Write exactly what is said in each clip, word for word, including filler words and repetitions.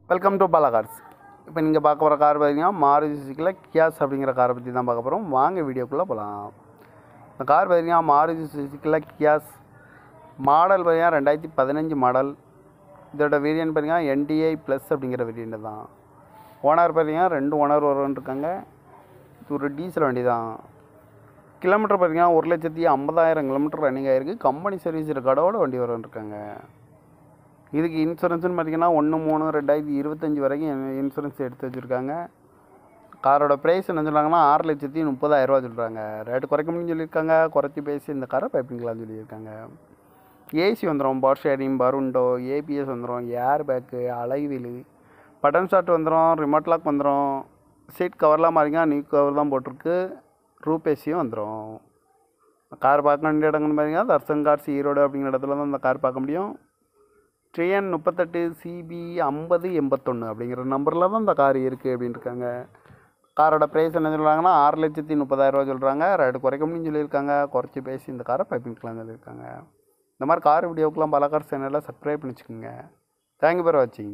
Welcome to Bala cars. இப்போ நீங்கள் பார்க்க போகிற கார் பார்த்தீங்கன்னா மாருதி சுசுக்கியில் கியாஸ் அப்படிங்கிற காரை பற்றி தான் பார்க்க போகிறோம். வாங்க வீடியோக்குள்ளே போகலாம். இந்த கார் பார்த்தீங்கன்னா மாருதி சுசுக்கியில் கியாஸ் மாடல் பார்த்தீங்கன்னா ரெண்டாயிரத்தி பதினஞ்சு மாடல். இதோட வேரியன்ட் பார்த்தீங்கன்னா என்டிஐ ப்ளஸ் அப்படிங்கிற வேரியன்ட் தான். ஓனர் பார்த்தீங்கன்னா ரெண்டு ஓனர் வருவன் இருக்காங்க. இது ஒரு டீசல் வண்டி தான். கிலோமீட்டர் பார்த்தீங்கன்னா ஒரு லட்சத்தி ஐம்பதாயிரம் கிலோமீட்டர் ரன்னிங் ஆகிருக்கு. கம்பெனி சர்வீஸ் ரெக்கார்டோடு வண்டி வருவன் இருக்காங்க. இதுக்கு இன்சூரன்ஸ்னு பார்த்திங்கன்னா ஒன்று மூணு ரெண்டாயிரத்தி இருபத்தஞ்சி வரைக்கும் இன்சூரன்ஸ் எடுத்து வச்சுருக்காங்க. காரோட ப்ரைஸ் என்ன சொல்கிறாங்கன்னா ஆறு லட்சத்தி முப்பதாயிரரூவா சொல்கிறாங்க. ரேட்டு குறைக்க முடியும்னு சொல்லியிருக்காங்க. குறைச்சி பேசி இந்த காரை பைப்பிங்களான்னு சொல்லியிருக்காங்க. ஏசி வந்துடும், பவர் ஷேரிங், பருண்டோ, ஏபிஎஸ் வந்துடும், air bag, alloy wheel, button start வந்துடும், ரிமோட் லாக் வந்துடும். சீட் கவர்லாம் மாறிங்க நியூ கவர் தான் போட்டிருக்கு. ரூப் ஏசியும் வந்துடும். கார் பார்க்க வேண்டிய இடங்கள்னு பார்த்தீங்கன்னா தர்சன் கார்ஸ் ஈரோடு அப்படிங்கிற இடத்துல தான் இந்த கார் பார்க்க முடியும். டிஎன் முப்பத்தெட்டு சிபி ஐம்பது எண்பத்தொன்று அப்படிங்கிற நம்பரில் தான் இந்த கார் இருக்குது அப்படின்னு இருக்காங்க. காரோட ப்ரைஸ் என்ன சொல்கிறாங்கன்னா ஆறு லட்சத்தி முப்பதாயிரரூவா சொல்கிறாங்க. ரேட்டு குறைக்க முடியும்னு சொல்லியிருக்காங்க. குறைச்சி பேசி இந்த காரை பைப்பிங்கலாம்னு சொல்லியிருக்காங்க. இந்த மாதிரி கார் வீடியோக்கெலாம் பல கார் சேனலில் சப்ஸ்கிரைப் பண்ணி வச்சுக்கோங்க. தேங்க்யூ ஃபார் வாட்சிங்.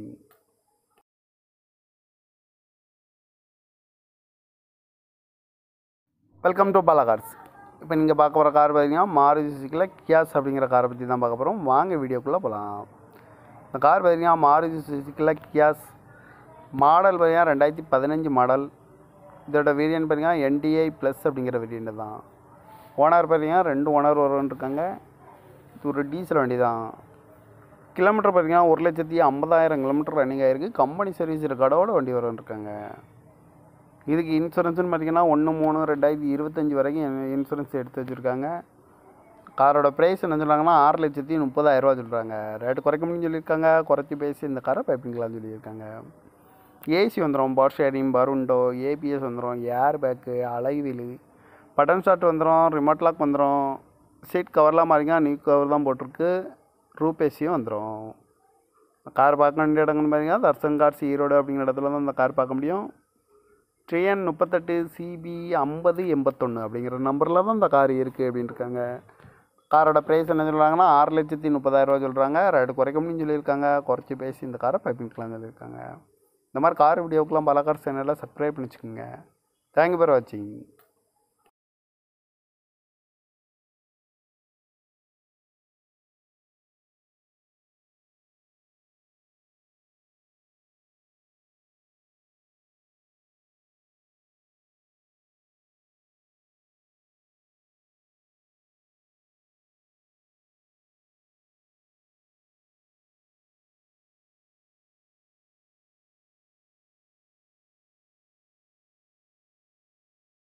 Welcome to Bala cars. இப்போ நீங்கள் பார்க்க போகிற கார் பார்த்தீங்கன்னா மாருதி சுசுக்கியில் கியாஸ் அப்படிங்கிற காரை பற்றி தான் பார்க்க போகிறோம். வாங்க வீடியோக்குள்ளே போகலாம். இந்த கார் பார்த்தீங்கன்னா மாருதி சுசுக்கியில் கியாஸ் மாடல் பார்த்தீங்கன்னா ரெண்டாயிரத்தி பதினஞ்சு மாடல். இதோட வேரியன்ட் பார்த்தீங்கன்னா என்டிஐ ப்ளஸ் அப்படிங்கிற வேரியன்ட் தான். ஓனர் பார்த்தீங்கன்னா ரெண்டு ஓனர் வருவன் இருக்காங்க. இது ஒரு டீசல் வண்டி தான். கிலோமீட்டர் பார்த்தீங்கன்னா ஒரு லட்சத்தி ஐம்பதாயிரம் கிலோமீட்டர் ரன்னிங் ஆகிருக்கு. கம்பெனி சர்வீஸ் ரெக்கார்டோடு வண்டி வருவன் இருக்காங்க. இதுக்கு இன்சூரன்ஸ்னு பார்த்திங்கன்னா ஒன்று மூணு ரெண்டாயிரத்தி இருபத்தஞ்சி வரைக்கும் இன்சூரன்ஸ் எடுத்து வச்சுருக்காங்க. காரோட ப்ரைஸ் என்ன சொல்கிறாங்கன்னா ஆறு லட்சத்தி முப்பதாயிரரூவா சொல்கிறாங்க. ரேட்டு குறைக்க முடியும்னு சொல்லியிருக்காங்க. குறைச்சி பேசி இந்த காரை பைப்பிங்கலாம்னு சொல்லியிருக்காங்க. ஏசி வந்துடும், பவர் ஷேரிங், பருண்டோ, ஏபிஎஸ் வந்துடும், air bag, alloy wheel, button start வந்துடும், ரிமோட் லாக் வந்துடும். சீட் கவர்லாம் மாறிங்க நியூ கவர் தான் போட்டிருக்கு. ரூப் ஏசியும் வந்துடும். கார் பார்க்க வேண்டிய இடங்கள்னு பார்த்தீங்கன்னா தர்சன் கார்ஸ் ஈரோடு அப்படிங்கிற இடத்துல தான் இந்த கார் பார்க்க முடியும். டிஎன் முப்பத்தெட்டு சிபி ஐம்பது எண்பத்தொன்று அப்படிங்கிற நம்பரில் தான் இந்த கார் இருக்குது அப்படின்னு இருக்காங்க. காரோட ப்ரைஸ் என்ன சொல்கிறாங்கன்னா ஆறு லட்சத்தி முப்பதாயிரரூவா சொல்கிறாங்க. ரேட்டு குறைக்க முடியும்னு சொல்லியிருக்காங்க. குறைச்சி பேசி இந்த காரை பைப்பிங்கலாம்னு சொல்லியிருக்காங்க. இந்த மாதிரி கார் வீடியோக்கெலாம் பல கார் சேனலில் சப்ஸ்கிரைப் பண்ணி வச்சுக்கோங்க. தேங்க்யூ ஃபார் வாட்சிங்.